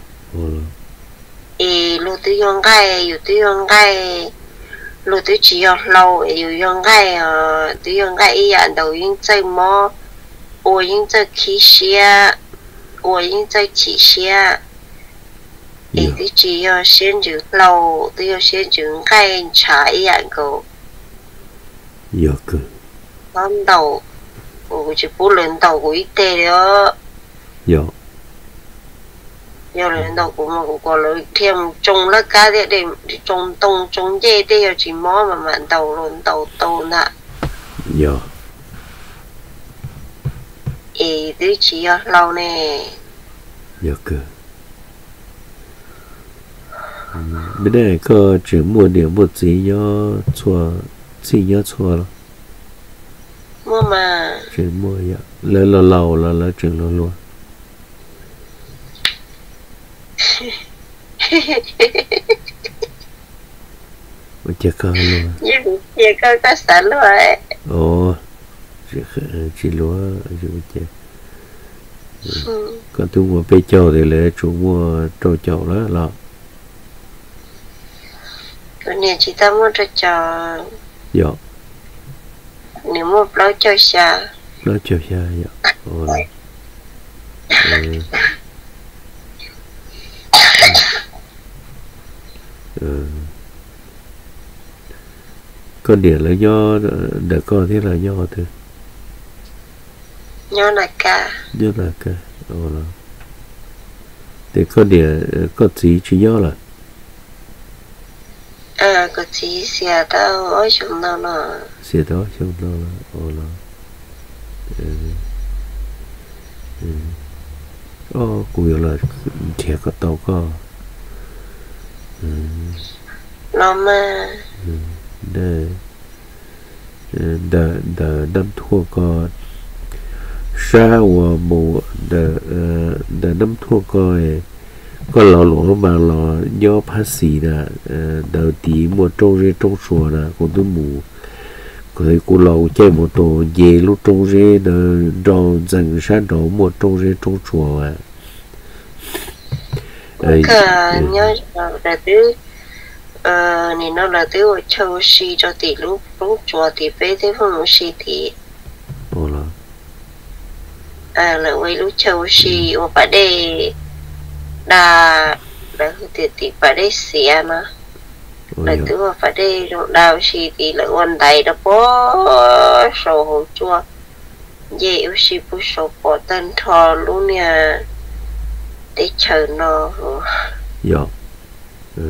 A: ê lúc tư dùng cáiอยู่tư dùng cái lúc tư chỉ học lâuอยู่dùng cái ờ tư dùng cái ý ảnh đầu dùng chơi mò ô dùng chơi khí xe ô dùng chơi chỉ xe ê tư chỉ học先就lâu tư học先就cái trả ý ảnh cầu
B: dạ cơ
A: ban đầu我就不轮到过一代了。
B: 有。
A: 有轮到过嘛？我过来添种了家的的种东种这的要去摸慢慢到轮到到那。
B: 有。
A: 诶，对起要老呢。
B: 有个。bên này có chỉ mua điểm một gì nhớ chua gì nhớ chua了。
A: mua mà
B: chỉ mua vậy lỡ lỡ lầu là lỡ chừng lỡ luôn mà chưa có luôn
A: nhưng chưa có có sẵn rồi
B: ồ chỉ chỉ lúa chỉ chưa còn tôi mua bê châu thì lẽ chủ mua trâu chậu đó là
A: cái này chỉ ta mua trâu chậu
B: dạ
A: nếu mua bao cho xa
B: bao cho xa dạ ồ ừ. Ừ. Con điện là do để con thế là do thôi
A: nho là ca
B: do là ca ồ là để con điện con gì chỉ do là
A: à có gì xia tao ở trong đó nó
B: xia đó trong đó là ồ là ừ. Ừ. Ồ cũng hiểu là thiệt có tàu có ừ.
A: nó mà
B: ừ. để để để năm thua có sa và mù để để năm thua có có lò lỗ mà lò do phát xì nè đầu tí một trâu rê trâu sùa nè cũng tôi mù cái cô lò chơi một tổ về lúc trâu rê để rồi dần sát đổ một trâu rê trâu sùa à
A: cả nhớ là thứ ờ nên nó là thứ ở châu xí cho tỷ lúc lúc chùa thì về thế không xí thì
B: ồ là
A: à là với lúc châu xí ở bà đây đà là thì thì bà đây xía mà là thứ ở bà đây đào xí thì là quan đại đó bó sổ hồ chùa dễ yếu xí bút sổ bỏ tên thò luôn nha để chờ nó
B: dạ ừ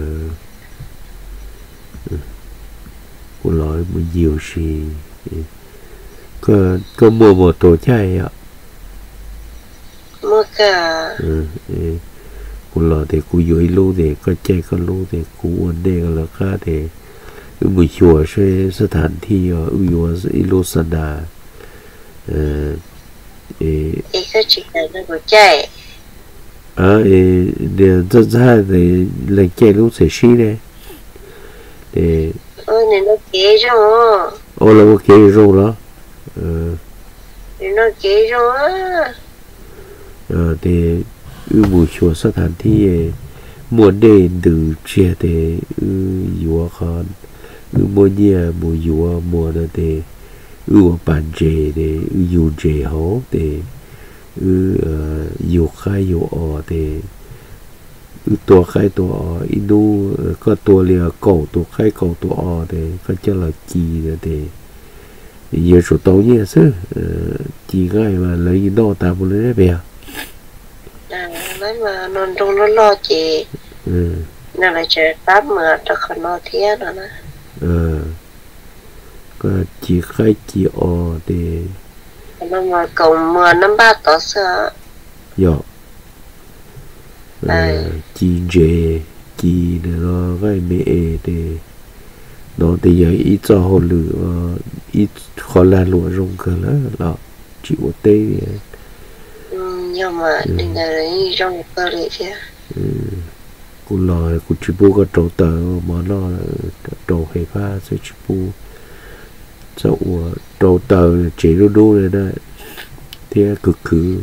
B: cô nói một nhiều gì có có mua một tổ chai ạ
A: mua cả
B: ừ cú lò thì cú dưới lú thì có chơi có lú thì cú ổn định là khác thì mùi chùa sẽ sẽ thành thi ở uy sẽ lú sân đà ờ
A: thì cái chuyện này nó có chạy
B: à để rất ra thì lấy chơi lú sẽ xí đấy để
A: ôi này nó kế rồi
B: ô là ok rồi đó ờ
A: nó kế rồi
B: ờ thì mùi chùa sẽ thành thi muốn đến từ chia thì yếu hơn mua nhà mua yếu mua nó thì yếu bản chế thì yếu chế hậu thì yếu khai yếu ở thìตัวkhaiตัวở inu cóตัวเรียcầuตัวkhai cầuตัวở thì có cho là chi thì nhiều số tàu như thế chỉ ngay mà lấy nó ta muốn lấy bè
A: à lấy mà non trong nó lo chị
B: ừ
A: nó là chơi tám mà nó không lo thiệt rồi nè
B: ờ có chỉ khai chỉ ở thì
A: nó mà cầu mưa năm ba tỏ sợ
B: dạ chỉ dễ chỉ nó cái mẹ thì nó thì giờ ít cho họ lựa ít khó là lụa rong cơ là là chịu một tê
A: nhưng mà đừng là trong cơ đi chứ
B: cô lòi cô chỉ bu có trâu tờ mà nó trâu hay pha sẽ chỉ bu sau trâu tờ chỉ đu đu này đây thì cực cứ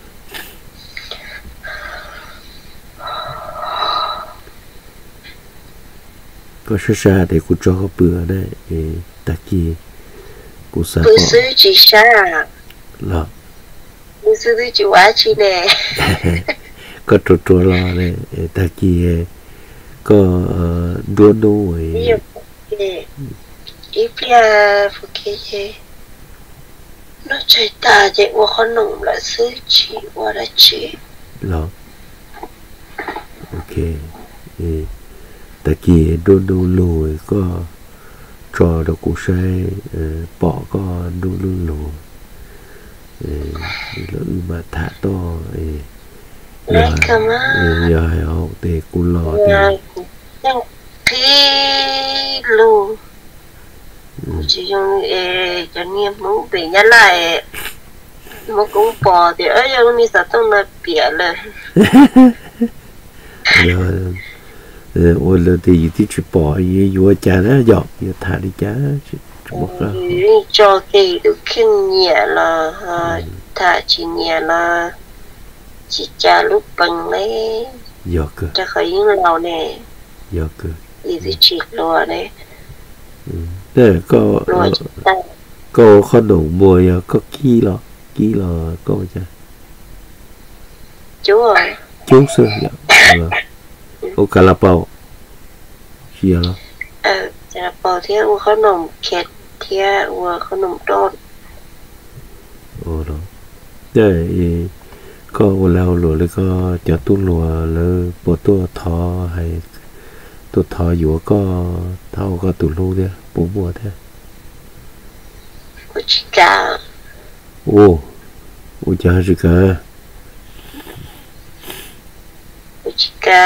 B: có sơ sa để cô cho bữa đấy ta kia cô sa
A: bữa xứ chỉ sa
B: là
A: bữa xứ chỉ quá chi nè
B: có trâu trâu lo này ta kia có đua đua ấy
A: ít là phụ kia gì nó chạy ta chạy qua con nồng là xứ chỉ qua là chỉ
B: là ok ta kia đua đua lùi có trò được cụ say bỏ có đua đua lùi lỡ mà thả to
A: lấy cầm á
B: giờ học thì cụ lò thì
A: khi lù chỉ dùng cho niệm muốn bị nhớ lại mà cũng bỏ thì ở trong này sao tôi nói bịaเลย
B: rồi ôi là thì thì chỉ bỏ gì vừa chả nó dọn vừa thả đi chả
A: cho cái được kinh nhẹ là thả chỉ nhẹ là chỉ trả lúc bằng lấy
B: dọn cơ
A: cho khỏi những lâu nè
B: dọn cơ
A: thì thì chỉ lúa đấy
B: đây có có con đủ mùi có ký lọ ký lọ có chưa
A: chú ơi
B: chú sơ ô cả là bao gì đó
A: ờ cả là bao thì u có nồng kẹt thì u có nồng đốt
B: ô đó đây có u lao lúaเลยก็จะตุ้นลวแล้วปวดตัวท้อให้ตัวท้ออยู่ก็เท่าก็ตุลูเนี่ยปูบัวแท้
A: Uchika
B: ô Uchika
A: Uchika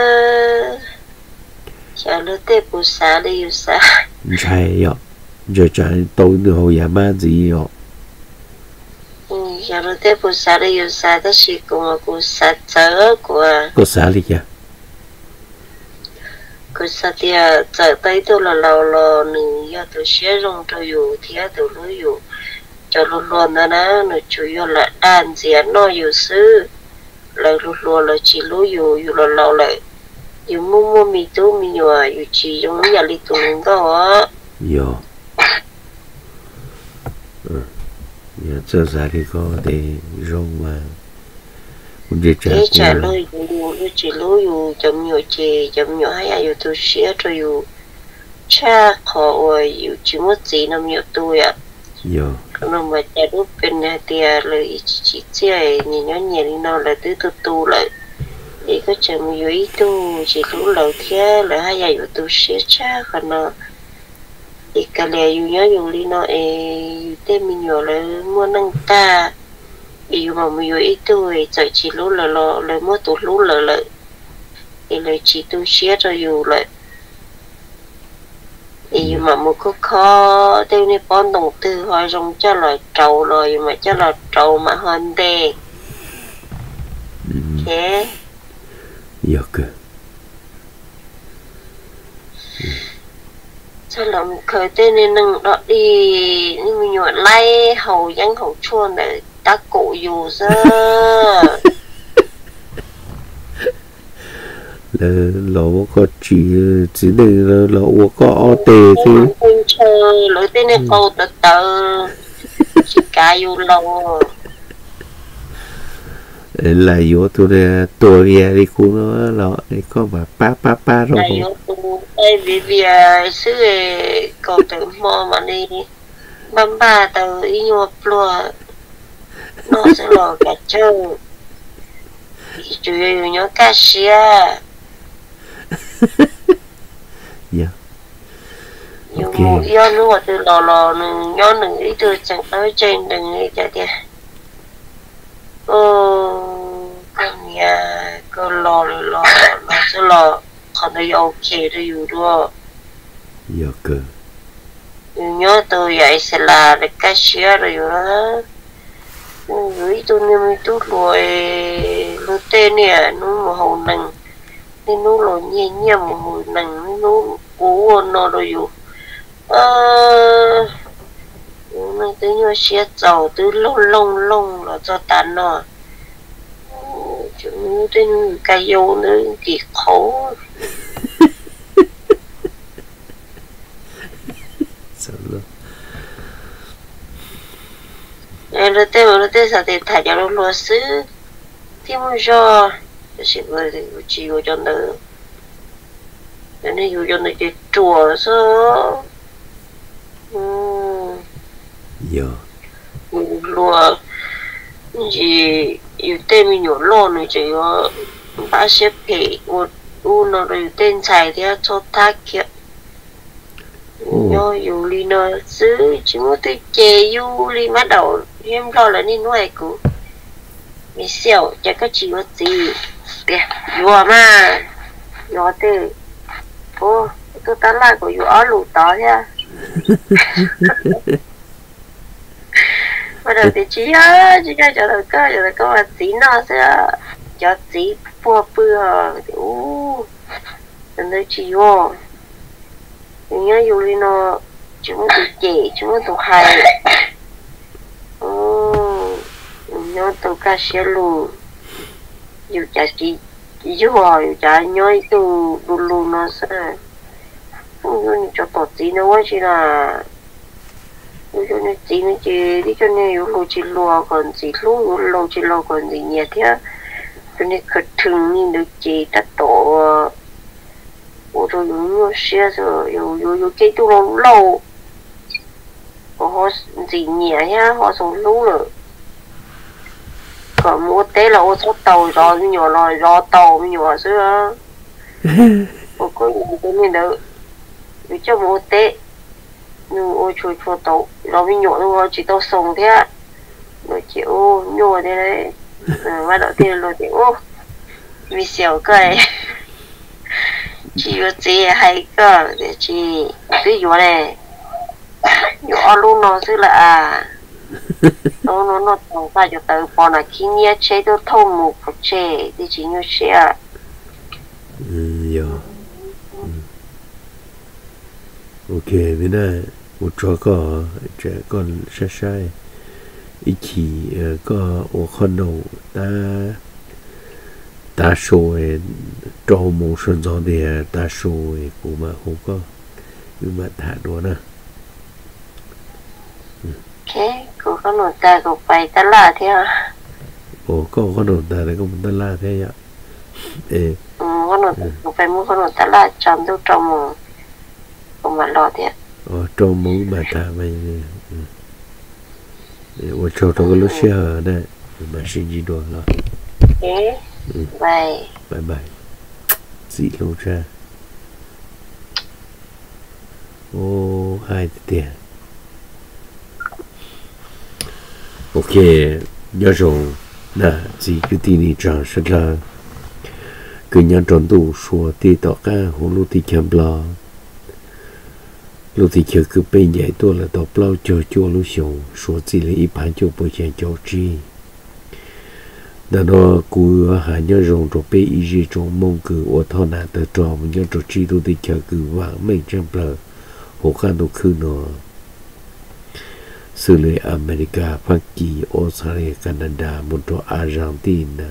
A: chả lỡ tê bù xá đi yêu xa
B: chạy ạ giờ chạy tôi nữa hồi nhà ma gì ạ
A: chả lỡ tê bù xá đi yêu xa đó chỉ cùng một bù xá chớ của
B: có xá đi kìa
A: cô sa tia giờ tới tôi là lâu lâu nữ giờ tôi sẽ dùng tôiอยู่thì tôi lấyอยู่cho luôn luôn đó nè nó chủ yếu là đàn diện nóอยู่ซื้อlại luôn luôn là chỉ lấyอยู่อยู่là lâu lạiอยู่mua mua mì tú mì nhựaอยู่chỉ dùng nhà đi tụng đó
B: yo giờ giờ ra thì có để rong mà
A: thế trả lờiอยู่chỉ lấyอยู่chấm nhựa chè chấm nhựa hay làอยู่tôi sẽ tôiอยู่cha khó rồiอยู่chỉ một gì nằm nhựa tôi à
B: yo
A: nó mà chạy lúc bên này thì lời chỉ chơi nhìn nó nhẹ đi nó là tứ tu tu lại thì có chừng dưới tu chỉ lúc đầu thế là hay làอยู่tôi sẽ cha còn nó thì cả lẽอยู่nhớอยู่đi nó ê tên mình nhỏ là mua năng ta yêu mà mình yêu ít tuổi giờ chỉ lú lờ lờ lời mua tụ lú lờ lờ thì lời chỉ tu xé rồi yêu lại thì mà một cái khó tiêu này bón đồng tư hỏi rong cho là trâu rồi mà cho là trâu mà hơn đê thế
B: được
A: sao làm khởi tên nên nâng đó đi nhưng mình nhọn lay hầu dân hầu chuông để ta cụ dù sơ
B: là lỗ có chỉ chỉ để là lỗ có o tê thì
A: chơi lối tên này câu từ từ chỉ cả dù lâu
B: là yếu tụi này tuổi về đi cũng nó lỗ thì có mà pa pa pa rồi
A: là yếu tụ đây vì vì xứ câu từ mò mà đi băm ba từ ý nhộp lùa nó sẽ lò cả chơi chủ yếu nhớ cá xia
B: dạ
A: nhưng do nó từ lò lò đừng nhớ đừng ý từ chẳng tới trên đừng nghĩ cho tiền ờ con nhà con lò lò lò sẽ lò còn đây ok đấyอยู่ด้วย
B: dạ cơ
A: nhớ từ vậy sẽ là để cá xia rồi đó gửi tôi nên tôi rồi lô tên nè nó một hậu nằng nên nó rồi nhẹ nhẹ một hồi nằng nó cố nó rồiอยู่ờ nó tới nhớ xia giàu từ lông lông lông là cho tàn nó chúng tên cái dâu nữa thì khổ
B: sao luôn
A: rồi tên rồi tên sao thì thả cho nó lúa sứ thì muốn cho chỉ vừa thì chỉ vừa cho nó nên vừa cho nó cái chùa số
B: dạ
A: lúa gì yêu tên mình nhổ lô này chỉ có ba xếp kỹ một u nó rồi tên xài thì cho thác kia nhớ yêu li nó xứ chỉ muốn tôi chè yêu li bắt đầu em lo là nên nói của mình xẻo chắc có chỉ có gì kìa vừa mà vừa thì ô tôi tán lại của vừa lụt đó nha bắt đầu thì chỉ á chỉ cho cho đầu cơ cho đầu cơ mà tí nó sẽ cho tí bùa bùa u nên đấy chỉ vô nhớ yêu li nó chúng tôi chè chúng tôi hay nhớ tôi cá xe lù dù chả chỉ chỉ rồi chả nhớ từ lù lù nó sẽ không nhớ cho tổ tí nó quá chỉ là cho nên tí nó chỉ đi cho nên yêu lù chỉ lùa còn chỉ lù lù chỉ lù còn gì nhẹ thế cho nên cứ thường nhìn được chỉ tắt tổ ô rồi yêu xe rồi yêu yêu yêu cái tu lâu lâu họ gì nhẹ nhá họ sống lú rồi còn mua té là ô số tàu rồi nhỏ rồi do tàu nhỏ xưa ô có gì cái này đâu vì cho mua té nhưng ô chui chui tàu rồi nhỏ luôn chỉ tàu sống thế rồi chỉ ô nhỏ thế đấy bắt đầu tiền rồi thì ô vì xẻo cái chỉ có gì hay cơ để chỉ cái gì này nhỏ luôn nó xưa là à nó nó nó tổng ra cho tới bọn là khi nghe chế tôi thông một cái chế thì chỉ như xe
B: ừ dạ ok bây giờ một chỗ có trẻ con sai sai ý chỉ có ở con đầu ta ta số cho một số do thì ta số của mà không có nhưng mà thả đùa nè
A: ok cô có nổi ta cô phải ta là thế à
B: ồ có có nổi ta đấy có một ta là thế ạ ê
A: ừ có nổi cô phải mua có nổi ta là chọn đâu trong một cô mà lo thế
B: ờ trong muốn mà ta mày ồ cho tao có lúc xe hở đây mà xin gì đùa lo
A: ok bye
B: bye bye dị lâu ra ô hai tiền ok nhớ rồi nè chỉ cái tin này chẳng rất là cái nhà tròn đủ số thì tỏ cả hồ lô thì chém bò lô thì chờ cứ bên nhảy tôi là tỏ bao chờ cho lô sầu số chỉ là ít bán cho bây giờ cho chi đó nó cú hà nhớ rồi rồi bây giờ trong mong cứ ở thọ nà từ trò mình nhớ rồi chi tôi thì chờ cứ vàng mình chém bò hồ khăn đồ khư nó xử lý America, Hoa Kỳ, Australia, Canada, một số Argentina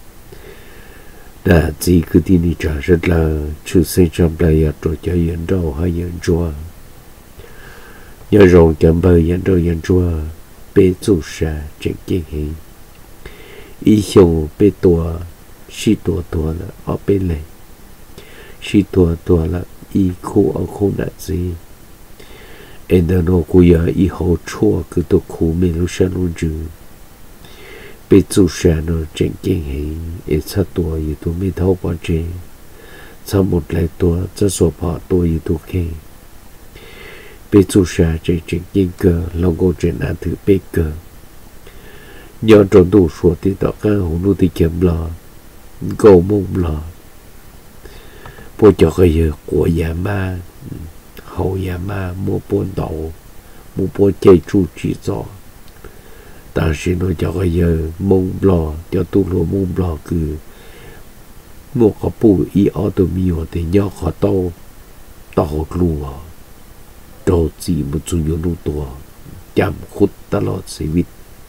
B: đã chỉ cứ tin đi trả rất là chữ sinh trong đây rồi cho yên đâu hay yên chua nhớ rồi chẳng bao yên đâu yên chua bê chủ sa trên kinh hình ý hiểu bê tua si tua tua là ở bên này si tua tua là ý khu ở khu nào gì em đã nói cô ya ý hậu chua cứ tôi khu mình lúc sáng lúc trưa bị chủ sản nó trên kinh hình em sát tuổi như tôi mới thâu bỏ chế sau một lại tuổi cho số bỏ tuổi như tôi kê bị chủ sản trên trên kinh cơ lòng cô trên án thử bê cơ nhớ trốn đủ số thì tỏ ca hồn lưu thì kiếm lò cầu mông lò bố cho cái giờ của nhà ma hậu nhà ma mua bốn đầu mua bốn chơi chu chỉ rõ ta sẽ nói cho cái giờ mông lò cho tu lúa mông lò cứ mua cái bù ý ở từ miêu thì nhớ khó tao tao lúa đầu chỉ một chút nhiều lúa to chăm khút ta lo sẽ vịt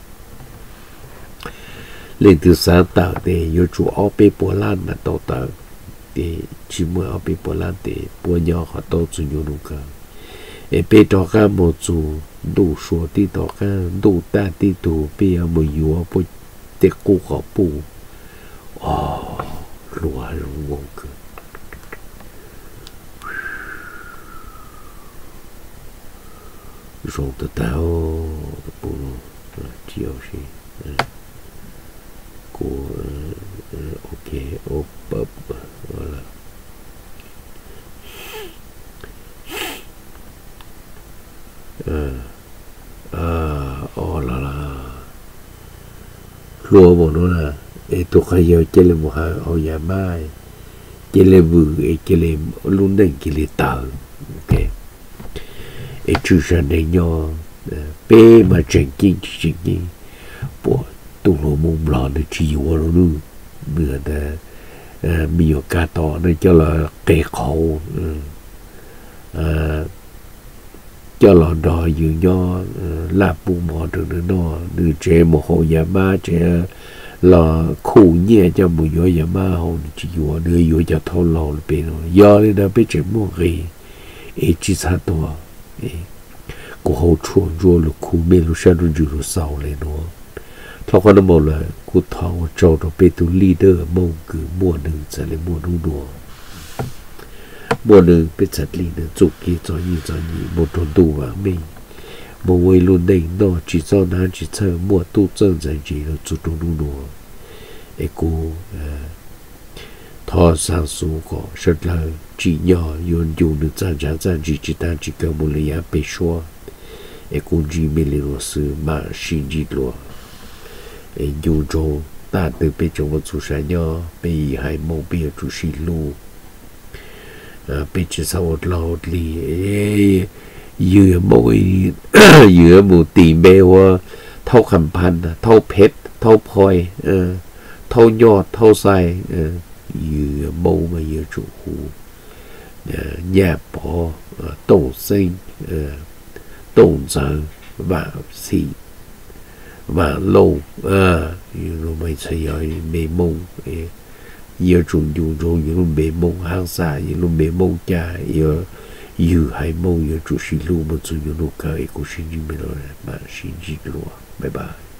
B: lên từ sáng tạo để yêu chủ ở bên Ba Lan là tao tạo để chỉ muốn ở bên Ba Lan để bố nhỏ họ tao chút nhiều lúa cả em bên đó cả một chút đủ số đi đó cả đủ ta đi đủ bây giờ mới yêu bố để cố họ bù oh lúa rung ngon cơ rung từ tao bù chiều gì cô ok op up voilà à oh là là lúa bọn nó là e tôi khai giờ chơi lên một hai ao nhà mai chơi lên vừa e chơi lên luôn đến chơi lên tàu ok e chú sản này nhỏ bé mà chân kinh chân kinh bộ tụ lúa mông lò nó chỉ vào nó nữa nữa là miêu cá to nó cho là cây khẩu cho là đò dường nho làm bụng mò được nữa nó đưa trẻ một hồ nhà ma trẻ là khu nhẹ cho một chỗ nhà ma hồ chỉ vừa đưa vô cho thâu lò bên nó do nên là biết chuyện mua gì ấy chỉ sát to cô hồ chuồn rồi là khu bên lúc sau rồi rồi sau lên nó thằng con nó bảo là cô thằng trâu nó bên tu leader mong cứ mua nữ sẽ lấy mua đủ đồ mua nữ bên chặt leader chụp kia cho như cho như một thằng đủ vàng mình một người luôn đây nó chỉ cho nó chỉ chờ mua tu chân giải gì nó chụp đủ đủ đồ ấy cô thọ sang số có rất là chỉ nhỏ dùng dùng được trang trang trang chỉ chỉ ta chỉ cần một lấy áp bị xóa ấy cô chỉ mình lấy sự mà xin chỉ lo ấy dùng cho ta từ bên trong một số sản nhỏ bị hai mâu bị chủ sĩ lu bị chỉ sau một lâu thì vừa mỗi vừa một tìm bè hoa thâu khẩm pan thâu pet thâu phôi thâu nhọt thâu sai vừa mâu mà vừa chủ khu nhà bỏ tổ sinh tổ dân và xì và lâu à rồi mày xây rồi bề mông giờ trùng trùng trùng giờ luôn bề mông hàng xa giờ luôn bề mông cha giờ giờ hai mông giờ chủ sĩ luôn một số giờ luôn cái của sinh viên rồi mà sinh viên luôn bye bye.